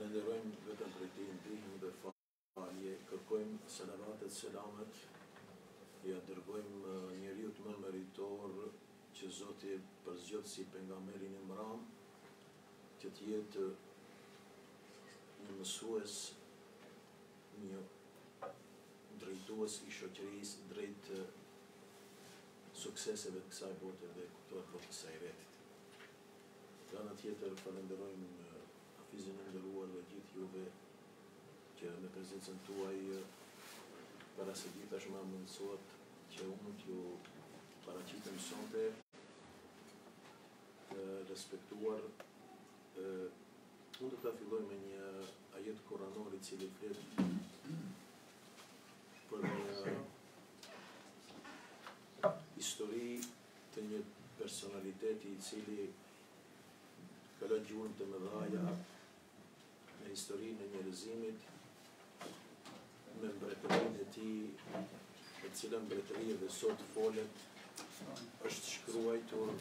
Falenderojmë vetëm për ti ndihmë dhe falje, kërkojmë salavatet, selamet, ja dërgojmë njeriut më meritor që Zoti përzgjodh si pejgamberin e Imran, që të jetë një mësues, një drejtues i shoqërisë drejt sukseseve të kësaj bote dhe kuptohet botës së ahiretit. Nga ana tjetër falenderojmë Hafizin e nderuar dhe gjithë juve që me prezencën tuaj para se ditash më mundësohet që unë t'ju paraqitem sonte respektuar. Unë do ta filloj me një ajet kuranor I cili flet për histori të një personaliteti I cili ka lënë gjurmë të mëdhaja në historinë e njerëzimit, me mbretërinë e tij, e cila mbretëri edhe sot folet, është shkruajtur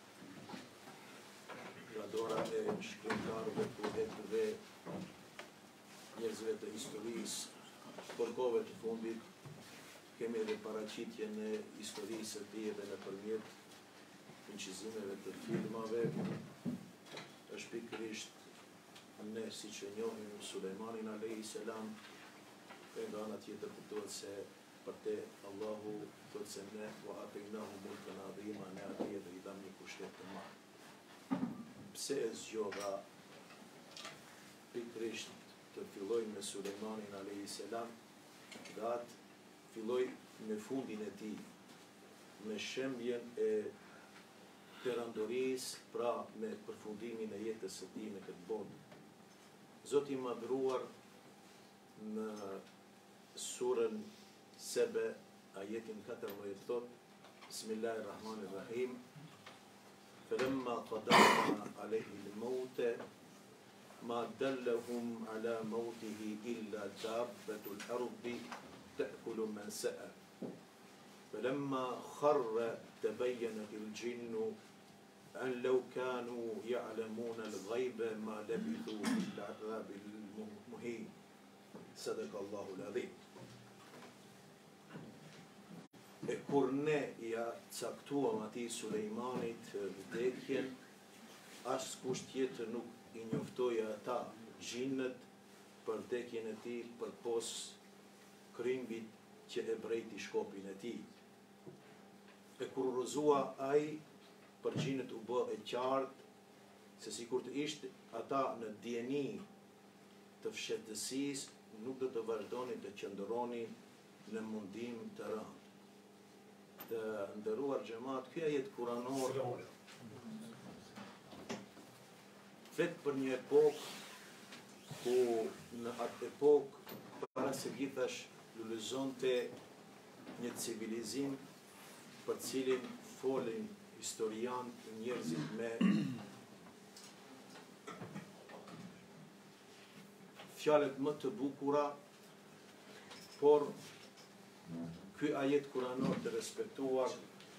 nga dora e shkrimtarëve, poetëve, njerëzve të historisë, për kohëve të fundit, kemi edhe paraqitjen e historisë së tij edhe nëpërmjet incizimeve të filmave, është pikërisht ne siç e njohim Sulejmanin alayhis salam, e nga ana tjetër kuptohet se për te Allahu thotë se ne wa ataynahu mulkan adhima, ne atij do I dam një pushtet të madh. Pse e zgjodha pikërisht të filloj me Sulejmanin alayhis salam, dhe atë filloj me fundin e tij, me shembjen e perandorisë, pra me përfundimin e jetës së tij në këtë botë. Zoti I madhruar në surën Sebe, ajetin 14 thot: Bismillahirrahmanirrahim. Falamma qadana alayhi al-maut ma dallahum ala mautihi illa dabbatul ardi ta'kulu man sa'a. Falamma kharra tabayyanat al-jinnu أن لو كانوا يعلمون الغيب ما لبثوا في العذاب المهين. صدق الله العظيم. E kur ne ja caktuam atij Sulejmanit vdekjen, askush tjetër nuk I njoftoi ata xhinët për vdekjen e tij përpos krimbit që e brejti shkopin e tij. E kur rrëzua ai, për xhinët u bë e qartë se sikur të ishte ata në dieni të fshehtësisë, nuk do të vazhdonin të qëndronin në mundim të rëndë. Të nderuar xhamat, ky ajet kuranor flet për një epokë ku në atë epokë para se gjithash lulëzonte një civilizim për cilin folin historian njerëzit me fjalët më të bukura, por ky ajet kuranor të respektuar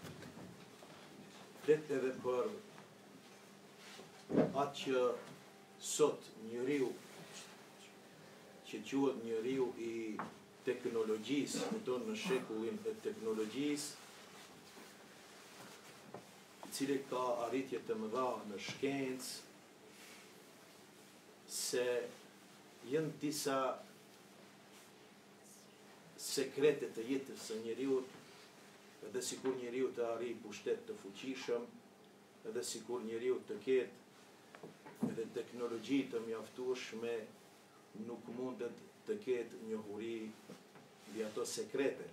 flet edhe për atë që sot njeriu që quhet njeriu I teknologjisë, jeton në shekullin e teknologjisë, I cili ka arritje të mëdha në shkencë, se janë disa sekrete të jetës së njeriut, edhe sikur njeriu të arrijë pushtet të fuqishëm, edhe sikur njeriu të ketë edhe teknologji të mjaftueshme, nuk mundet të ketë njohuri mbi ato sekrete.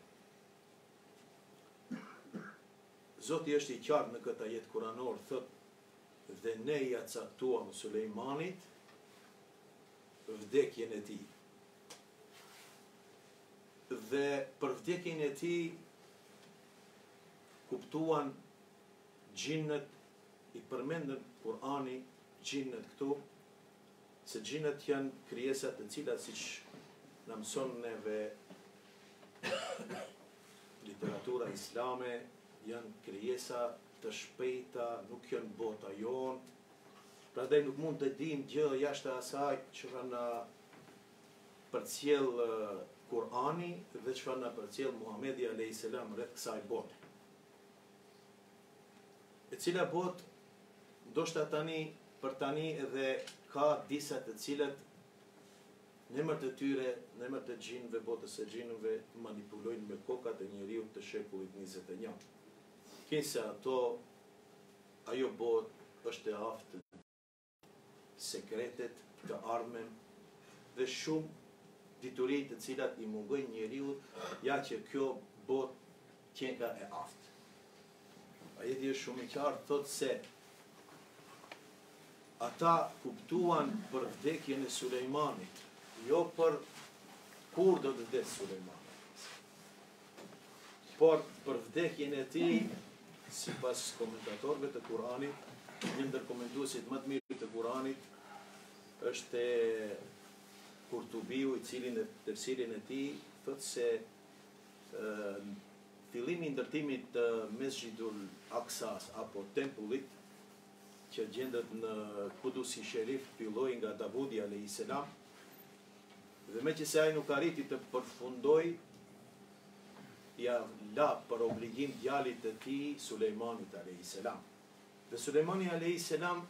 Zoti është I qartë në këtë ajet kuranor, thot: dhe ne ja caktuam Sulejmanit vdekjen e tij. Dhe për vdekjen e tij kuptuan xhinët, I përmendën Kurani xhinët këtu, se xhinët janë krijesa të cilat siç na mëson neve literatura islame, janë krijesa të shpejta, nuk janë bota jonë, Prandaj nuk mund të dim gjë jashtë asaj që na përcjell Kurani dhe çfarë na përcjell Muhamedi alayhis salam rreth kësaj bote. E cila botë, ndoshta për tani edhe ka disa të cilët në emër të tyre, në emër të xhinëve, botës së xhinëve, manipulojnë me kokat e njeriut të shekullit 21. Kinse ajo botë është e aftë sekretet të armën dhe shumë dituri të cilat i mungojnë njeriut, ja që kjo botë qenka e aftë. Ajeti është shumë i qartë, thotë se ata kuptuan për vdekjen e Sulejmanit, jo për kur do të vdes Sulejmani, por për vdekjen e tij, sipas komentatorëve të Kuranit, një ndër komentuesit më të mirë të Kuranit është Kurtubiu, i cili në tefsirin e tij thotë se fillimi i ndërtimit të Mesjidul Aksas apo tempullit që gjendet në Kudus i Sherif filloi nga Davudi alayhis salam, dhe meqense ai nuk arriti të përfundoi, ja la për obligim djalit të tij Sulejmanit alayhis salam. Dhe Sulejmani alayhis salam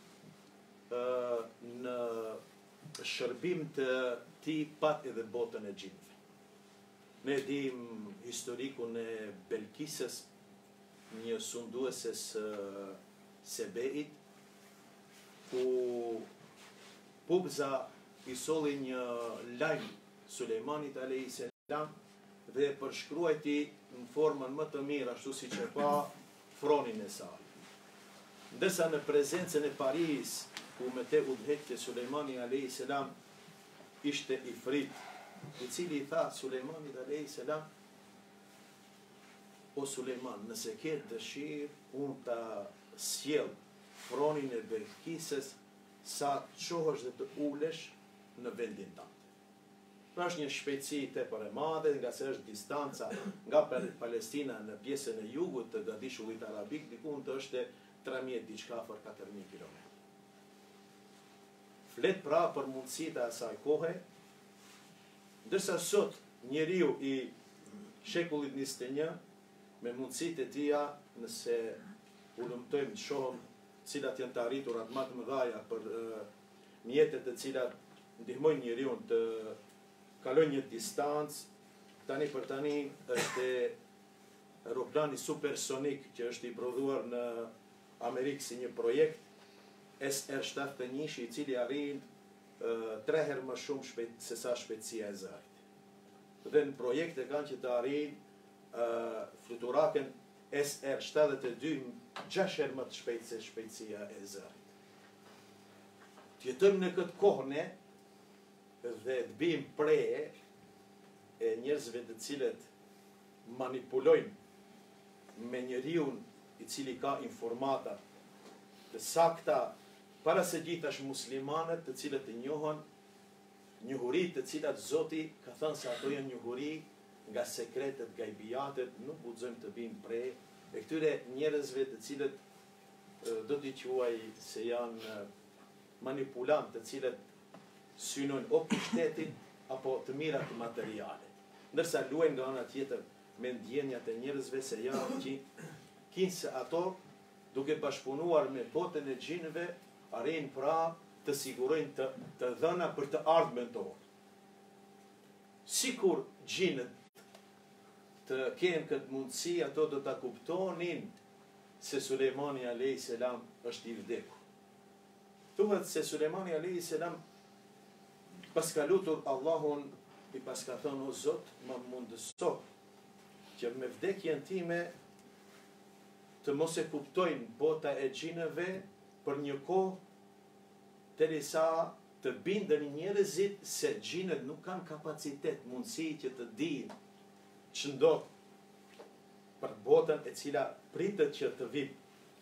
në shërbim të tij pat edhe botën e xhinëve. Ne dim historikun e Belkisës, një sundueses Sebeit, ku Pubza i solli një lajm Sulejmanit alayhis salam dhe përshkruajti në formën më të mirë, ashtu siç e pa fronin e saj. Ndërsa në prezencën e Paris, ku me te udhëhecte Sulejmani alayhis salam, ishte Ifrit, i cili i tha Sulejmanit alayhis salam: o Sulejman, nëse ke dëshirë, unë ta sjell fronin e Belkisës sa të qohësh dhe të ulesh në vendin tënd. Pra është një shpejtësi tepër e madhe, nga se është distanca nga Palestina në pjesën e jugut të Gadishullit Arabik, diku të është 3000 diçka për 4000 km. Flet pra për mundësitë e asaj kohe, ndërsa sot njeriu i shekullit 21 me mundësitë e tija, nëse ulëmtojmë të shohëm cilat janë të arriturat më të mëdha për mjetet të cilat ndihmojnë njeriu të kalojnë një distancë, tani për tani është aeroplani supersonik që është i prodhuar në Amerikë si një projekt, SR-71, i cili arrin 3 herë më shumë se sa shpejtësia e zërit. Dhe në projekte kanë që të arrin fluturaken SR-72 6 herë më të shpejtë se shpejtësia e zërit. Të jetojmë në këtë kohë ne dhe të bim preje e njerëzve të cilët manipulojnë me njeriun i cili ka informata të sakta, para se gjithash muslimanët të cilët të njohën njohurit të cilat Zoti ka thënë se ato janë njohuri nga sekretet, gajbijatet, nuk guxojmë të bim prej e këtyre njerëzve të cilët do t'i quaj se janë manipulant, të cilët synojnë o pushtetin apo të mirat materiale. Ndërsa luajnë nga ana tjetër me ndjenjat e njerëzve se janë kinse ato, duke bashkëpunuar me botën e xhinëve, arrin pra të sigurojnë të dhëna për të ardhmen tonë. Sikur xhinët të kenë këtë mundësi, ato do ta kuptonin se Sulejmani alayhis salam është i vdekur. Thuhet se Sulejmani alayhis salam pas ka lutur Allahun, i pas ka thënë: o Zot, më mundëso që me vdekjen time të mos e kuptojnë bota e xhinëve për një kohë, derisa të bindën njerëzit se xhinët nuk kanë kapacitet, mundësi që të dinë ç'ndodh për botën e cila pritet që të vijë.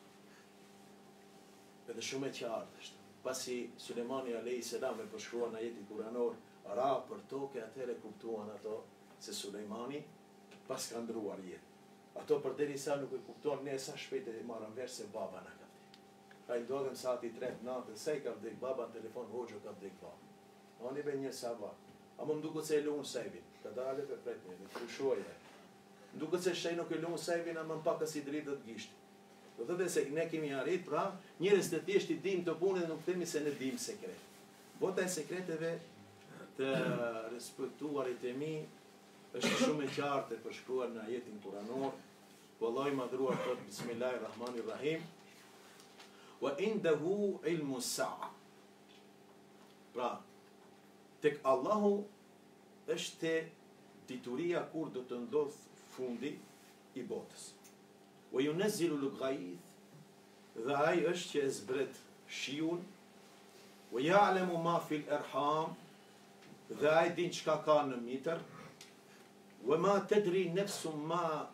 Edhe shumë e qartë është. Pasi Sulejmani alayhis salam e përshkruan ajeti kuranor, ra për tokë, atëherë kuptuan ato se Sulejmani pas ka ndruar jetë. Ato përderisa nuk e kuptuan ne sa shpejt e marrën vesh se baba na ka vdekur. A i ndodhem sati 3 natën, se i ka vdek baba në telefon, hoxho ka vdek baba. Ani be një sabah. A më duket se e lunë sejvin, ka dalë për pretnjë, në kushoje. Duket se shej nuk e lunë sejvin, a më pak si dritë dhe të gishtë. Do të dhe se ne kemi arrit, pra, njërës të thjesht i dim të punë dhe nuk themi se ne dim sekret. Bota e sekreteve të respektuarit e mi është shumë e qartë e përshkruar në ajetin kuranor, ku Allah i madhruar thot Bismillahirrahmanirrahim, wa indahu ilmu sa'a. Pra, tek Allahu është dituria kur do të ndodh fundi i botës. Wa yunazzilu al-ghayth, dhe ai është që e zbret shiun, wa ya'lamu ma fil arham, dhe ai din çka ka në mitër, wa ma tadri nafsun ma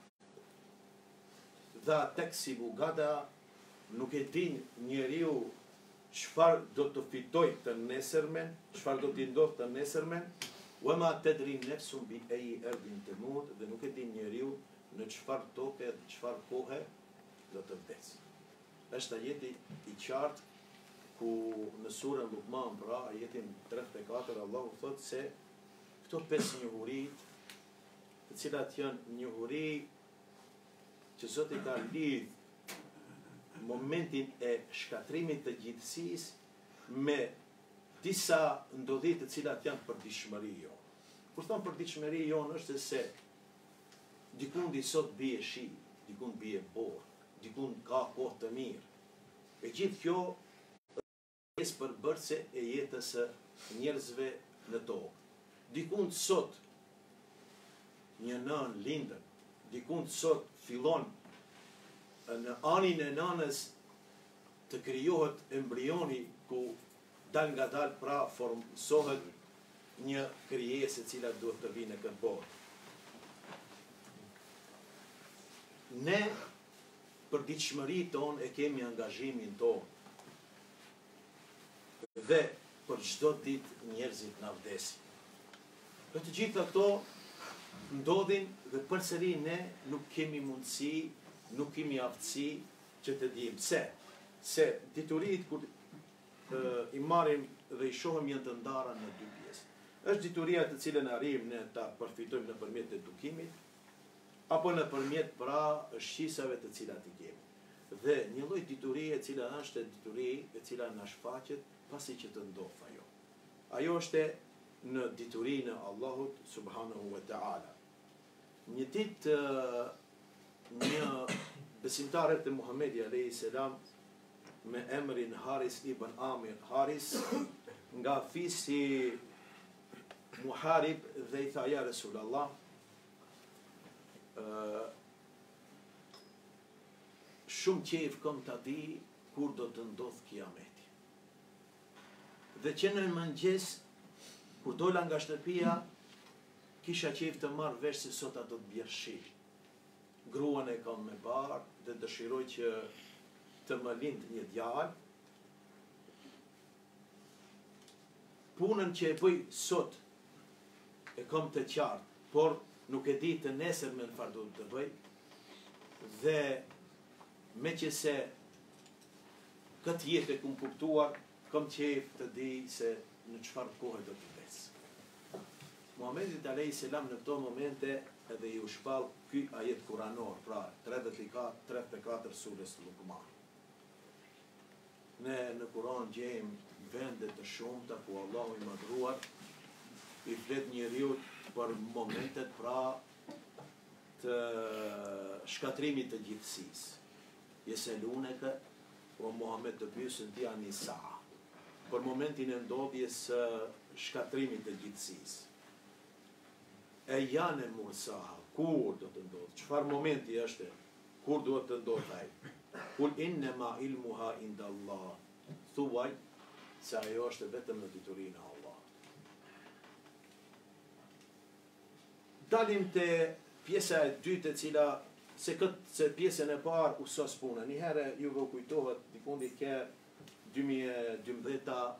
dha taksibu gada, nuk e din njeriu çfarë do të fitoj të nesërmen, çfarë do t'i ndodh të nesërmen, wa ma tadri nafsun bi ayi ardin tamut, dhe nuk e din njeriu në çfarë toke dhe çfarë kohe do të vdes. Është ajeti i qartë ku në surën Luqman, pra ajetin 34, Allahu thot se këto 5 njohurit, të cilat janë njohuri që Zoti ka lidh momentin e shkatrimit të gjithësisë me disa ndodhi të cilat janë përditshmëri jonë. Kur thon përditshmëri jonë është se dikundi sot bie shi, dikund bie borë, dikund ka kohë të mirë. E gjithë kjo është përbërëse e jetës së njerëzve në tokë. Dikund sot një nën lindën, dikund sot fillon në anin e nanës të krijohet embrioni ku dal nga dal pra formsohet një krijesë e cila duhet të vinë në këtë botë. Ne për ditëshmëri tonë e kemi angazhimin tonë dhe për çdo ditë njerëzit na vdesin. Për të gjitha këto ndodhin dhe përsëri ne nuk kemi mundësi, nuk kemi aftësi që të dim pse. Se diturit kur i marrim dhe i shohim janë të ndara në 2 pjesë. Është dituria të cilën arrijmë ne ta përfitojmë nëpërmjet edukimit, apo nëpërmjet pra shqisave të cilat i kemi. Dhe një lloj diturie e cila është dituri e cila na shfaqet pasi që të ndodh ajo. Ajo është në diturinë e Allahut subhanahu wa ta'ala. Një ditë një besimtar të Muhamedi alayhi salam me emrin Haris ibn Amir Haris nga fisi Muharib dhe i tha ja Resulallah, shumë qejf kam ta di kur do të ndodh kiameti. Dhe që në mëngjes kur dola nga shtëpia kisha qejf të marr vesh se sot do të bjerë shi. Gruan e kam me barë dhe dëshiroj që të më lind një djalë. Punën që e bëj sot e kam të qartë, por nuk e di të nesërmen çfarë do të bëj. Dhe meqense këtë jetë e kum kuptuar, kam qejf të di se në çfarë kohe do të vdes. Muhamedi alayhi salam në këto momente edhe i u shpall ky ajet kuranor, pra 34 surës Luqman. Ne në Kur'an gjejmë vende të shumta ku Allahu i madhruar i flet njeriu për momentet pra të shkatrimit të gjithësisë. Yeselunaka o Muhammed të pyesin ti ani sa'a, për momentin e ndodhjes së shkatrimit të gjithësisë. E janë e mursaha, kur do të ndodhë, çfarë momenti është, kur duhet të ndodhë ai. Kul innema ilmuha inda Allah, thuaj se ajo është vetëm në diturinë e Allahut. Dalim te pjesa e dytë e cila se pjesën e parë u sos puna. Një herë juve u kujtohet dikundi ke 2012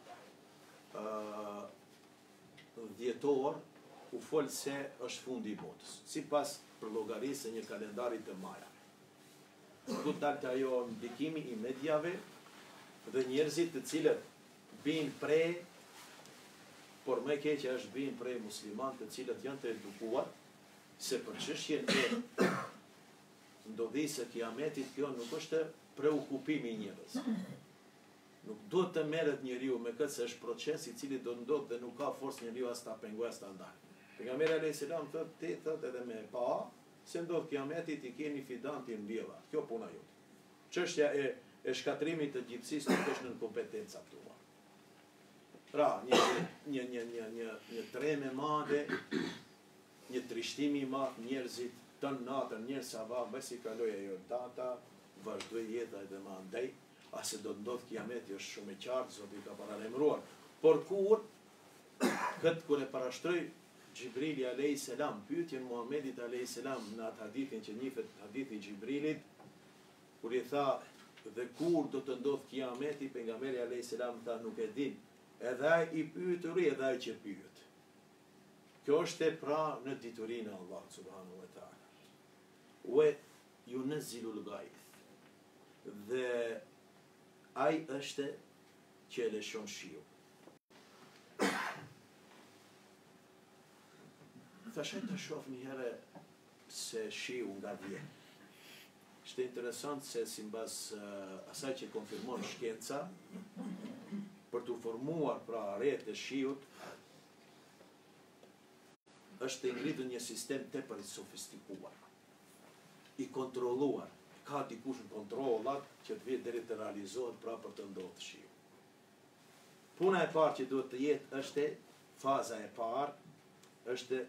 dhjetor u fol se është fundi i botës, sipas për llogarisë një kalendari të majave. Do të dalte ajo ndikimi i mediave dhe njerëzit të cilët bin prej, por më keqja është bin prej musliman të cilët janë të edukuar se për çështjen e ndodhisë së kiametit kjo nuk është preokupimi i njerëz. Nuk duhet të merret njeriu me këtë se është proces i cili do ndodh dhe nuk ka forcë njeriu as ta pengojë as ta ndalë. Pejgamberi alayhis salam thotë edhe me pa se ndodh kiameti ti keni fidantin mbjella. Kjo puna jote. Çështja e shkatrimit të gjithësisë nuk është në kompetenca tua. Pra, një treme madhe, një trishtim i madh, njerëzit të natën, njerëz sa besi kaloi ajo data, vazhdoi jeta edhe më andaj, a se do të ndodh kiameti është shumë e qartë, Zoti ka paralajmëruar. Por kur kur e parashtroi Gjibrili alayhis salam pyetjen Muhamedit alayhis salam në atë hadithin që njihet hadithi i Gjibrilit, kur i tha dhe kur do të ndodh kiameti, pejgamberi alayhis salam tha nuk e din. Edhe ai i pyeturi edhe ai që pyet. Kjo është pra në diturinë e Allahut subhanahu wa taala. Wa yunazzilu al-ghayth. Dhe ai është që e lëshon shiu. Thashë të shoh një herë se shiu nga vjen. Është interesant se simbas asaj që konfirmon shkenca, për të formuar pra rrjet e shiut, është ngritur një sistem tepër i sofistikuar, i kontrolluar. Ka dikush në kontrollat që të vijë deri të realizohet pra për të ndodhur shiu. Puna e parë që duhet të jetë është faza e parë është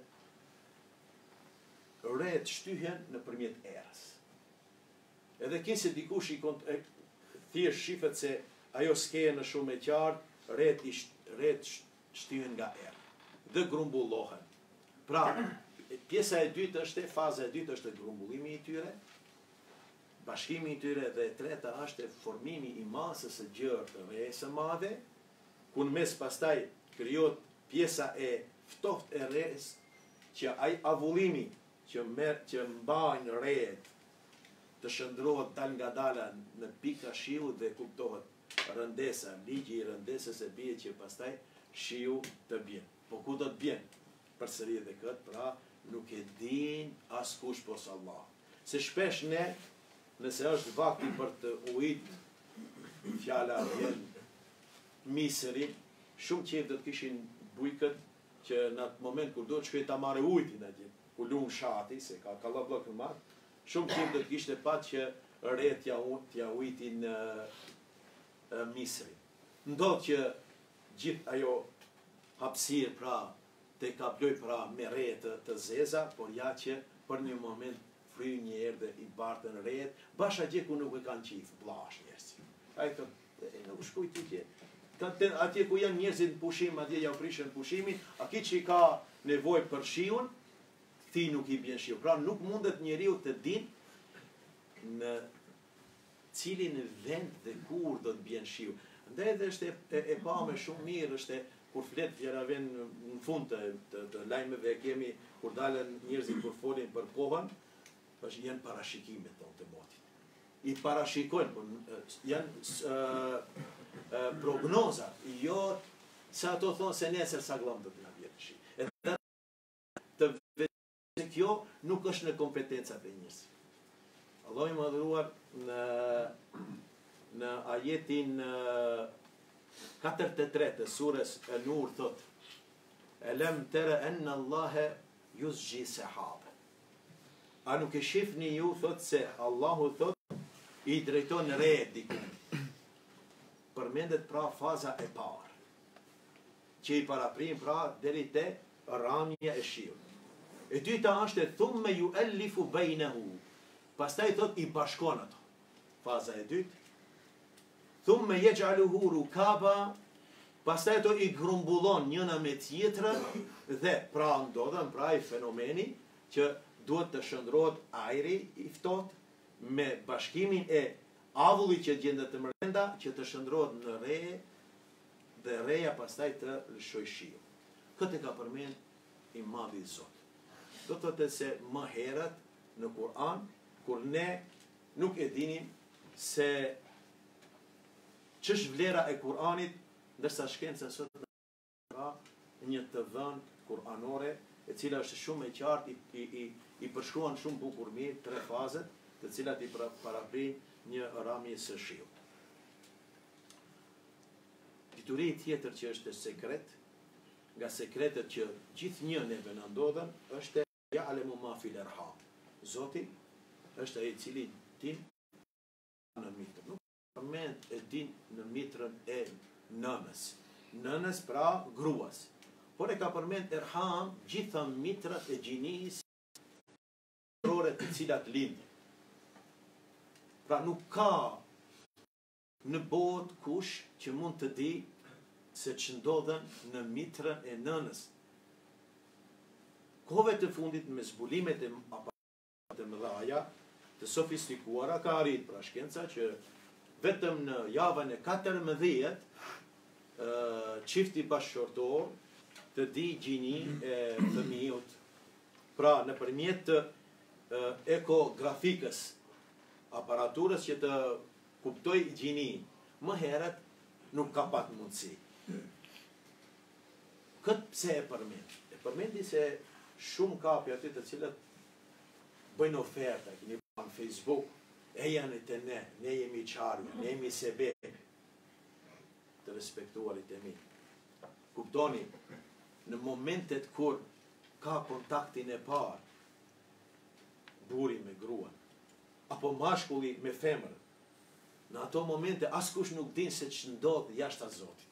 rrjet shtyhen nëpërmjet erës. Edhe këse dikush thjesht shifet se ajo skeje në shumë e qartë, rrjet shtyhen nga erë dhe grumbullohen. Pra, pjesa e dytë është faza e dytë është grumbullimi i tyre, bashkimi i tyre, dhe e treta është formimi i masës së gjerë të rrjes së madhe, ku në mes pastaj krijohet pjesa e ftohtë e rrjes që ai avullimi që mbajnë rrjet të shndrohet dal nga dala në pika shiu dhe kuptohet rëndesa, ligji i rëndesës e bie që pastaj shiu të bjen. Po ku do të bjen? Përsëri edhe këtë, pra nuk e din askush posa Allah. Se shpesh ne, nëse është vakti për të ujit, fjala vjen misërin, shumë qef do të kishin bujkët që në atë moment kur do të shkoj ta marrë ujtin atje, ku lumë shati, se ka kallabllok në madh, shumë qef do të kishte pat që rrjet t'ja ujtin misërin. Ndodh që gjithë ajo hapësirë pra të kaploj pra me rrjet të zeza, por ja që për një moment fry një herë dhe i bartën rrjet, basha gjë ku nuk e kanë qif, blash njerëzit. Ai thotë, nuk shkoj ti që atje ku janë njerëzit në pushim, atje ja prishën pushimin, a ki që i ka nevojë për shiun, ti nuk i bjen shiu. Pra nuk mundet njeriu të din në cilin vend dhe kur do të bjen shiu. Ndaj edhe është e pa me shumë mirë, është kur flet vjeraven në fund të lajmeve kemi, kur dalen njerëzit kur folin për kohën, janë parashikimet tonë të motit. I parashikojnë, janë prognozat, jo se ato thonë se nesër sa glam do të na vjen shi. Edhe të vetë kjo nuk është në kompetencat e njerëzit. Allahu i madhëruar në ajetin 43 të surës An-Nur thot: "Alam tara anna Allaha yuzji sahaba." A nuk e shifni ju, thot se Allahu thot i drejton rrjet diku. Përmendet pra faza e parë, që i paraprim pra deri te rramja e shiut. E dyta është thumma yu'allifu bainahu. Pastaj thot i bashkon ato. Faza e dytë. Thumma yaj'aluhu rukaba. Pastaj ato i grumbullon njëna me tjetrën dhe pra ndodhen pra i fenomeni që duhet të shndrohet ajri i ftohtë me bashkimin e avullit që gjendet të brenda që të shndrohet në rre dhe rreja pastaj të lëshoj shiu. Këtë ka përmend i madhi Zot. Do të thotë se më herët në Kur'an, kur ne nuk e dinim se Ç'është vlera e Kur'anit, ndërsa shkenca sot ka një të vënd kuranore, e cila është shumë e qartë, i përshkruan shumë bukur mirë 3 fazet, të cilat i paraprin një rrëmje së shiut. Dituri tjetër që është sekret, nga sekretet që gjithë një neve në ndodhen, është ya'lamu ma fil arham. Zoti është ai i cili din në mitër. Nuk përmend e din në mitrën e nënës. Nënës pra gruas. Por e ka përmend erham gjitha mitrat e gjinisë të cilat lindin. Pra nuk ka në botë kush që mund të di se që ndodhen në mitrën e nënës. Kohëve të fundit me zbulimet e aparatet të mëdhaja, të sofistikuara, ka arrit pra shkenca që vetëm në javën e 14 çifti bashkëshortor të di gjinin e fëmijët. Pra nëpërmjet të ekografikës, aparaturës që të kuptoj gjinin, më herët nuk ka pat mundësi. Këtë pse e përmend? E përmendi se shumë kapi aty të cilët bëjnë oferta, keni në Facebook, e janë të ne jemi qarmi, ne jemi sebeb të respektuarit e mi. Kuptoni, në momentet kur ka kontaktin e parë, buri me gruan, apo mashkulli me femrën, në ato momente askush nuk din se që ndodh jashtë a Zotit.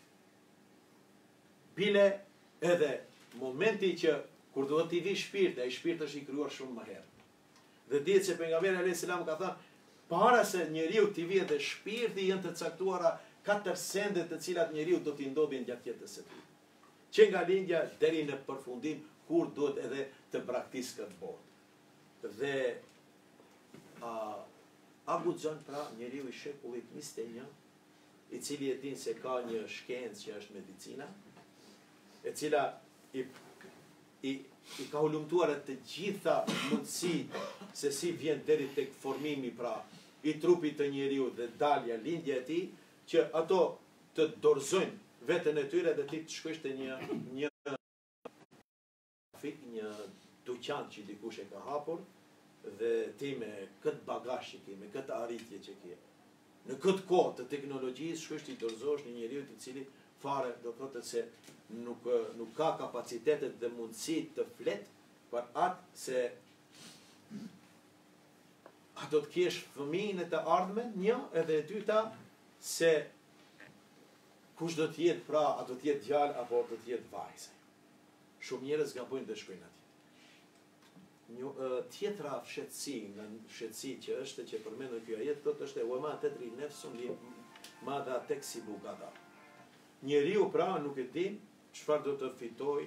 Bile edhe momenti që kur do t'i vi shpirt, ai shpirt është i krijuar shumë më herë. Dhe dihet se pejgamberi alayhis salam ka thënë, para se njeriu t'i vijë dhe shpirti janë të caktuara 4 sende të cilat njeriu do t'i ndodhin gjatë jetës së tij. Që nga lindja deri në përfundim kur duhet edhe të braktisë këtë botë. Dhe a guxon pra njeriu i shekullit 21, i cili e din se ka një shkencë që është medicina, e cila i ka hulumtuar të gjitha mundësitë se si vjen deri tek formimi pra i trupit të njeriu dhe dalja, lindja e tij, që ato të dorëzojnë veten e tyre dhe ti të shkosh te një dyqan që dikush e ka hapur dhe ti me këtë bagazh që ke, me këtë arritje që ke, në këtë kohë të teknologjisë shkosh ti dorëzosh një njeriu i cili fare do thotë se nuk ka kapacitetet dhe mundësit të flet për atë se a do të kesh fëmijën e të ardhmen, një, edhe e dyta se kush do të jetë pra, a do të jetë djalë apo do të jetë vajzë. Shumë njerëz gabojnë dhe shkojnë atje. Tjetra fshetësi, nga fshetësi që është që përmendën kjo ajet, thotë është wa ma tadri nafsun madha taksibu gada. Njeriu pra nuk e din çfarë do të fitoj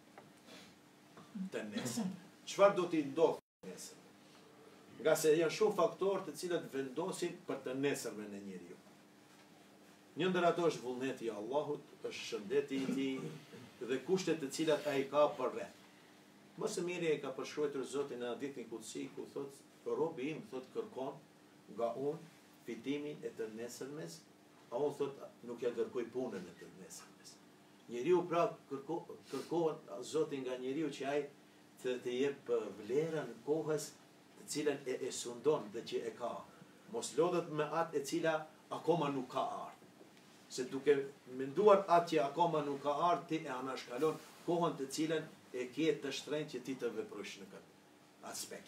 të nesër. Çfarë do t'i ndodhë të nesër. Nga se janë shumë faktorë të cilët vendosin për të nesërmen në njeriu. Një ndër ato është vullneti i Allahut, është shëndeti i tij dhe kushtet të cilat ai ka për rreth. Më së miri e ka përshkruar Zoti në hadithin kutsi ku thotë robi im thotë kërkon nga unë fitimin e të nesërmes, a unë thotë nuk ja kërkoj punën e të nesërmes. Njeriu pra kërkohet Zoti nga njeriu që ai të jep vlerën kohës të cilën e sundon dhe që e ka. Mos lodhet me atë e cila akoma nuk ka ardhur. Se duke menduar atë që akoma nuk ka ardhur, ti e anashkalon kohën të cilën e ke të shtrenjtë që ti të veprosh në këtë aspekt.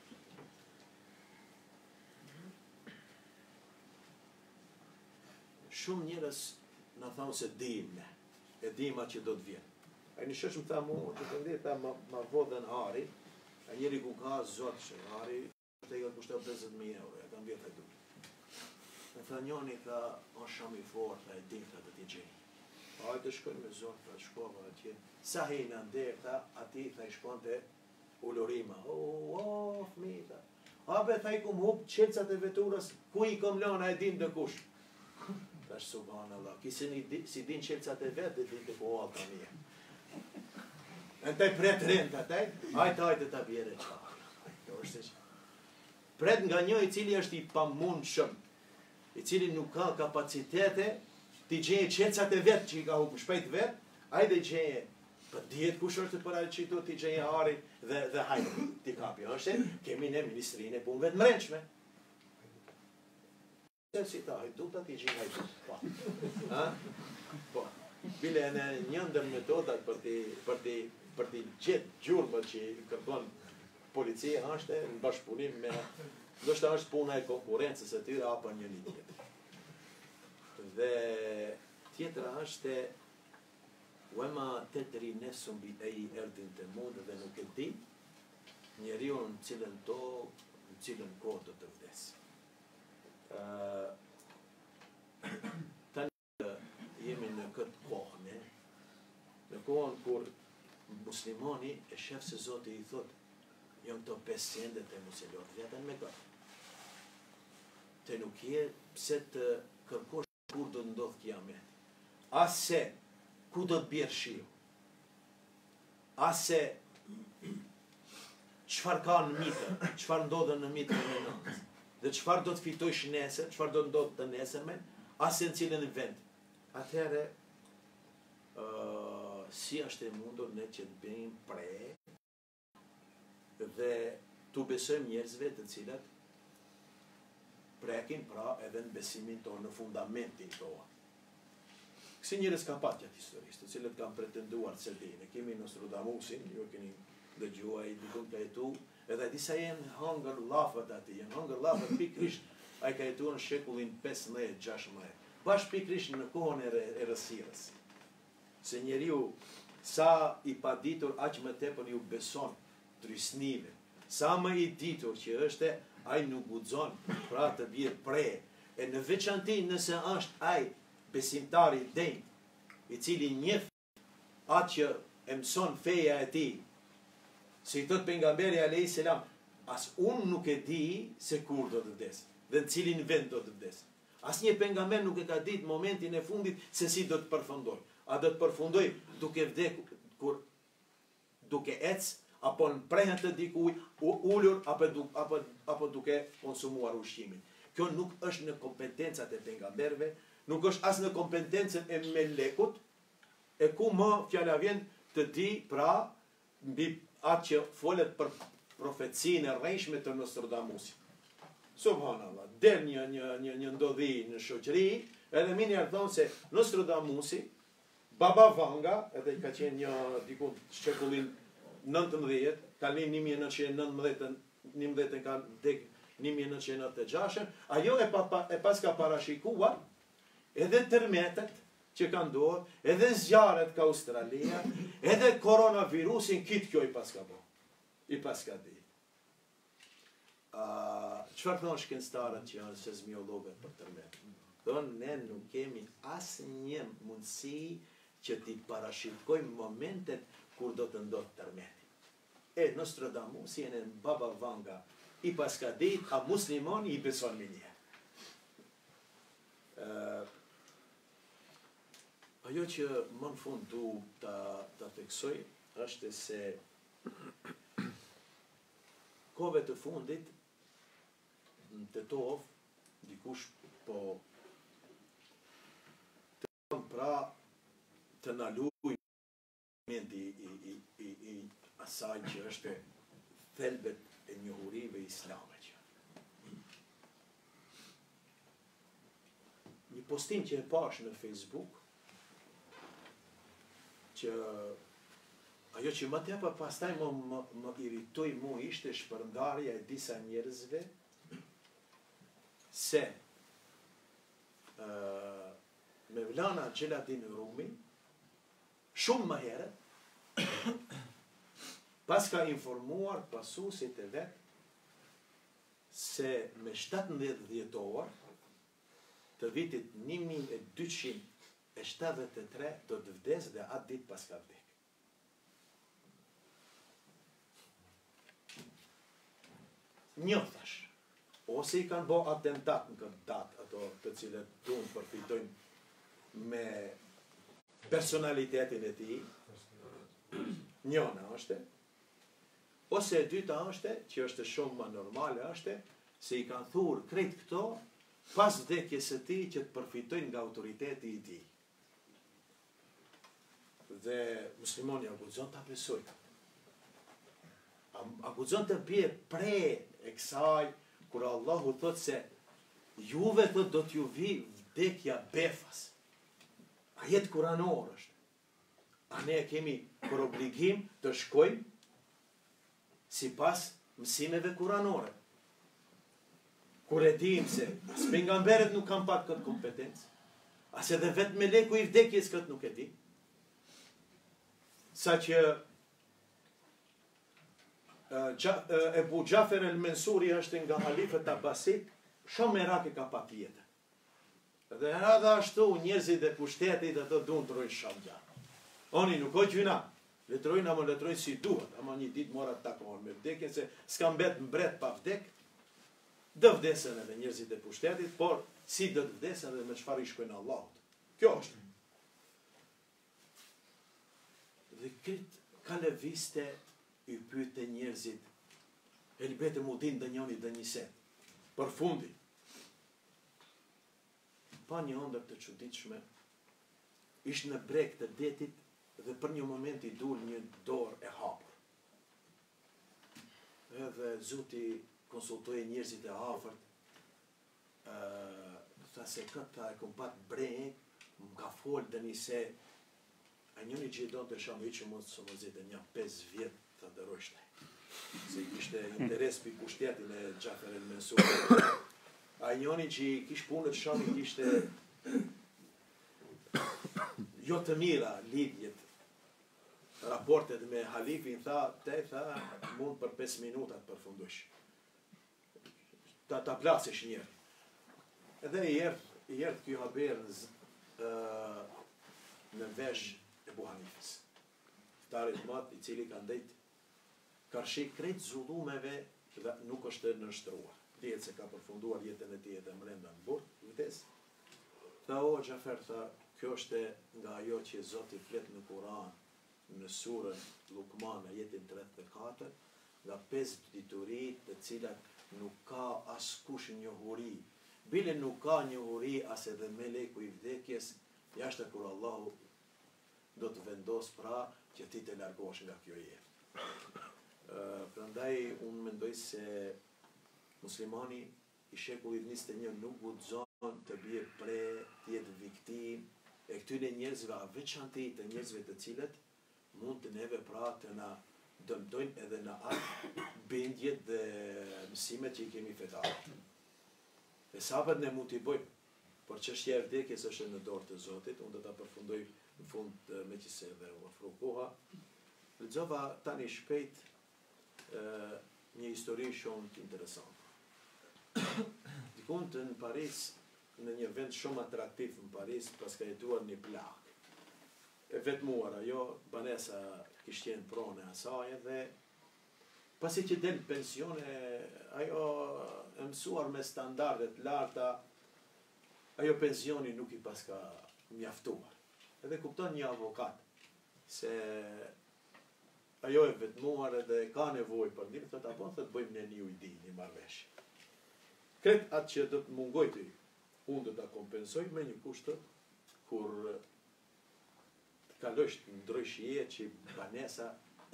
Shumë njerëz na thonë se dim ne, e dim atë që do të vjen. Ai në shosh më tha mua, që të ndeta ma vodhen ari, a njeri ku ka zot që ari, të ka kushtuar 50.000 euro, ja kam vjetë e duke. Në tha njoni ka on shumë i fort, e din të t'i gjeni. A të shkojnë me zonë, pra shkova atje. Sa hejnë nderta, ati tha i shkon të ulurima. Fmita. Abe tha i kum hup qelcat e veturës, ku i kom lona e din dhe kush. Tash subhanallah, kisi si din qelcat e vetë, dhe din të po alta mje. Në taj pret rent ataj, ajtë ta bjere qarë. Pret nga një i cili është i pamundshëm. i cili nuk ka kapacitete t'i gjeje qecat e vetë që i ka hupu shpejt vetë, ajde gjeje për 10 kush është të paraqituar t'i gjeje ari dhe hajde t'i kapi. Është, kemi ne Ministrinë e Punëve të Mbrëmshme. Si ta hajduta t'i gjeje hajduta. Po. Bile në një ndër metodat për t'i gjetë gjurmët që i kërkon policia është në bashkëpunim me ndoshta është puna e konkurrencës së tyre apo një tjetër. Dhe tjetra është wema tetri nesum bi ai erdin të mundë dhe nuk e di njeriu në cilën kohë do të vdes. Tani jemi në këtë kohë, në kohën kur muslimani e shef se Zoti i thot janë të 5 sendet e mos e lodh vetën me këtë. Te nuk je pse të kërkosh kur do të ndodh kiameti. As se ku do të bjerë shiu. As se çfarë ka në mitën, çfarë ndodhen në mitën e natës. Dhe çfarë do të fitojsh nesër, çfarë do të ndodhë të nesërmen, as se në cilën vend. Atëherë si është e mundur ne që të bëjmë pre dhe tu besojmë njerëzve të cilat prekin pra edhe në besimin tonë, në fundamentin tonë. Kësi njerëz ka pat gjatë historisë, të cilët kanë pretenduar se dini. Kemi Nostradamusin, ju keni dëgjuar, dikun ka jetu, edhe disa janë hangër llafët aty, janë hangër llafët pikrisht ai ka jetuar në shekullin 15-16. Bash pikrisht në kohën e errësirës. Se njeriu sa i paditur aq më tepër ju beson trysnive. Sa më i ditur që është, ai nuk guxon pra të bie pre. E në veçanti nëse është ai besimtari i denj, i cili njeh atë që e mëson feja e tij. Si thot pejgamberi alayhis salam, as unë nuk e di se kur do të vdes, dhe në cilin vend do të vdes. Asnjë pejgamber nuk e ka ditë momentin e fundit se si do të përfundoj. A do të përfundoj duke vdekur duke ecë, apo në prehen të dikuj, ullur, apo duke konsumuar ushqimin. Kjo nuk është në kompetencat e pejgamberëve, nuk është as në kompetencën e melekut, e ku më fjala vjen të di pra mbi atë që folet për profecinë e rrejshme të Nostradamusit. Subhanallah, del një ndodhi në shoqëri, edhe minjar thonë se Nostradamusi, Baba Vanga, edhe ka qenë një dikun shekullin 19, ka linë 1919 ka dek 1996, ajo e pas ka parashikuar edhe tërmetet që ka ndodhur, edhe zjarret ka Australia, edhe koronavirusin kitë kjo i pas ka bo, i pas ka di. Çfarë thonë shkencëtarët që janë seizmologët për tërmet? Thonë ne nuk kemi asnjë mundësi që t'i parashikojmë momentet kur do të ndodhë tërmeti. E Nostradamusi e Baba Vanga i pas ka dit, a muslimani i beson me një. Ajo që më në fund du ta theksoj është se kohëve të fundit në Tetov dikush po të pra të na luaj i asaj që është thelbet e njohurive islame. Një postim që e pash në Facebook, që ajo që më tepër pastaj më iritoi mua ishte shpërndarja e disa njerëzve se Mevlana Xheladin Rumi shumë më herët pas ka informuar pasuesit e vet se me 17 dhjetor të vitit 1273 do të vdes dhe atë ditë pas ka vdek. Një thash, ose i kanë bo atentat në këtë datë, ato të cilët tunë përfitojnë me personalitetin e tij, njëna është, ose e dyta është, që është shumë më normale është, se i kanë thurë krejt këto, pas vdekjes së tij që të përfitojnë nga autoriteti i tij. Dhe muslimoni a guxon ta besoj. A guxon të bie pre e kësaj kur Allahu thot se juve thot do t'ju vi vdekja befas. Ajet kuranor është. A ne kemi për obligim të shkojmë sipas mësimeve kuranore. Kur e dim se as pejgamberët nuk kanë pat këtë kompetencë, as edhe vetë meleku i vdekjes këtë nuk e di. Sa që Ebu Gjafer el-Mensuri është nga halifët Abbasit, shumë merak e ka pat jetën. Dhe edhe ashtu njerëzit e pushtetit ato duan të rojnë shumë gjatë. Oni nuk o gjyna, letrojnë ama letrojnë si duhet, ama një ditë mora të takohen me vdekjen se s'ka mbet mbret pa vdek, dë vdesen edhe njerëzit e pushtetit, por si dë vdesen edhe me çfarë i shkojnë Allahut. Kjo është. Dhe këtë kaleviste i pyete njerëzit, e lbete mu din dhe njoni dhe njëset, për fundi. Pa një ëndër të çuditshme, ishtë në breg të detit dhe për një moment i dul një dorë e hapur. Edhe Zoti konsultoi njerëzit e afërt, tha se këta e kom pat breg, më ka folë dhe një se, a njëni që i do të shamë i që mund të somozit e një 5 vjetë të dërojshte. Se kishte interes për pushtetin e Gjafer el-Mensuri. A njëni që i kish punët shamë i kishte jo të mira lidhjet, raportet me halifin, tha, mund për 5 minutat përfundosh. Ta plasesh njerë. Edhe i erdh kjo haber në vesh Ebu Hanifës. Ftarit mat i cili ka ndejt karshi krejt zullumeve dhe nuk është të nështruar. Dihet se ka përfunduar jetën e tij edhe mrenda në burt, vdes. Tha o Gjafer, tha, kjo është nga ajo që Zoti flet në Kur'an, në surën Lukman, ajetin 34, nga 5 dituri të cilat nuk ka askush njohuri. Bile nuk ka njohuri as edhe meleku i vdekjes, jashtë kur Allahu do të vendos pra që ti të largohesh nga kjo jetë. Prandaj unë mendoj se muslimani i shekullit 21 nuk guxon të bie pre, të jetë viktim e këtyre njerëzve, veçanti të njerëzve të cilët mund të neve pra të na dëmtojnë edhe në atë bindjet dhe mësimet që i kemi fetare. E sapet ne mund t'i bëjmë, por çështja e vdekjes është në dorë të Zotit, unë do ta përfundoj në fund me që se dhe u afro koha. Lexova tani shpejt një histori shumë të interesante. Dikund në Paris, në një vend shumë atraktiv në Paris, pas ka jetuar një plak. E vetmuar ajo, banesa kishte qenë pronë e asaj dhe pasi që del pensione, ajo e mësuar me standardet larta, ajo pensioni nuk i paska mjaftuar. Edhe kupton një avokat se ajo e vetmuar edhe ka nevojë për ndihmë, thotë apo thotë bëjmë ne një ujdi, një marrëveshje. Kret atë që do të mungoj ti, unë do ta kompensoj me një kusht kur të kalosh të ndrojsh jetë që banesa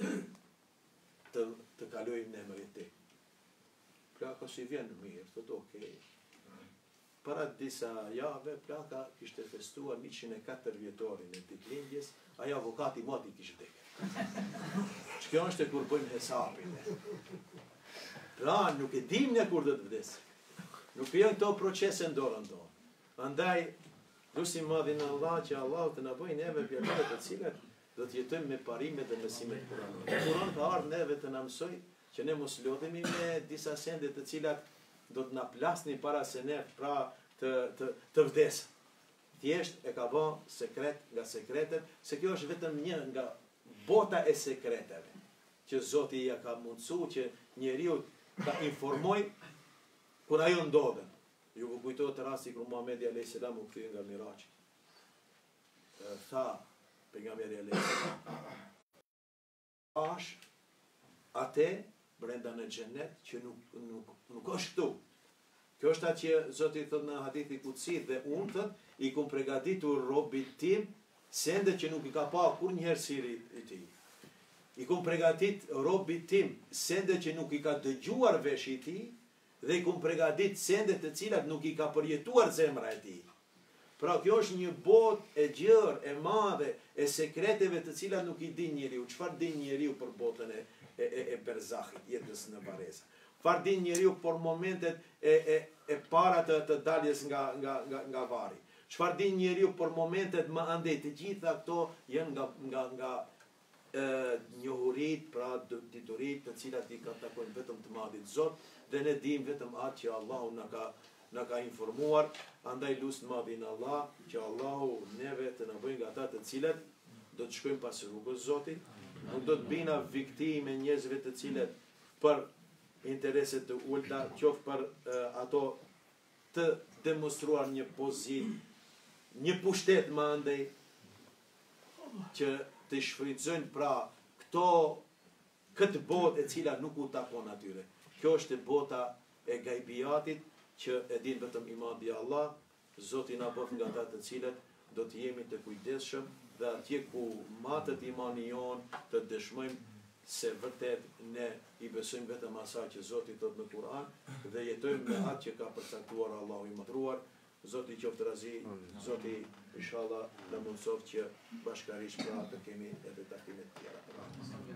të kaloj në emrin tim. Plaka si vjen mirë, thotë okej. Para disa jave, plaka kishte festuar 104 vjetorin e ditëlindjes, ajo avokati moti kishte vdekur. Kjo është kur bëjmë hesapin. Pra, nuk e dim ne kur do të vdesim. Nuk janë këto procese në dorën tonë. Andaj, lutim madhin Allah që Allah të na bëjë neve pjesë të cilat do të jetojmë me parimet dhe mësimet kuranore. Kurani ka ardhur neve të na mësoj që ne mos lodhemi me disa sende të cilat do të na plasnin para se ne pra të vdesim. Thjesht e ka bën sekret nga sekretet, se kjo është vetëm një nga bota e sekreteve që Zoti ja ka mundsuar që njeriu ta informoj kur ajo ndodhen. Ju u kujtohet rasti kur Muhamedi alayhis salam u kthye nga Miraçi. Tha pejgamberi alayhis salam, "Ash atë brenda në xhenet që nuk është këtu. Kjo është atë që Zoti thot në hadithi kutsi, dhe unë thot i kum përgatitur robit tim sende që nuk i ka pa kur njëherë siri i tij. I kum përgatit robit tim sende që nuk i ka dëgjuar vesh i tij, dhe i kum përgatit sende të cilat nuk i ka përjetuar zemra e tij. Pra kjo është një botë e gjerë, e madhe, e sekreteve të cilat nuk i din njeriu. Çfarë din njeriu për botën e berzahit, jetës në varesa? Çfarë din njeriu për momentet e para të daljes nga vari? Çfarë din njeriu për momentet më andej? Të gjitha këto janë nga njohurit, pra diturit të cilat i ka takojnë vetëm të madhit Zot, dhe ne dim vetëm atë që Allahu na ka informuar. Andaj lusë madhin Allah, që Allahu neve të na bëjë nga ata të cilat do të shkojmë pas rrugës Zotit, nuk do të bina viktime njerëzve të cilat për intereset të ulta, qoftë për ato të demonstruar një pozit, një pushtet më andej, që të shfrytëzojnë pra këtë botë e cila nuk u takon atyre. Kjo është bota e gajbiatit, që e din vetëm i madhi Allah. Zoti na bëf nga ata të cilët do të jemi të kujdesshëm, dhe atje ku matët imani jon të dëshmojmë se vërtet ne i besojmë vetëm asaj që Zoti thot në Kur'an, dhe jetojmë me atë që ka përcaktuar Allahu i madhruar. Zoti qoftë razi, Zoti inshallah na mundsoft që bashkërisht pra të kemi edhe takime të tjera.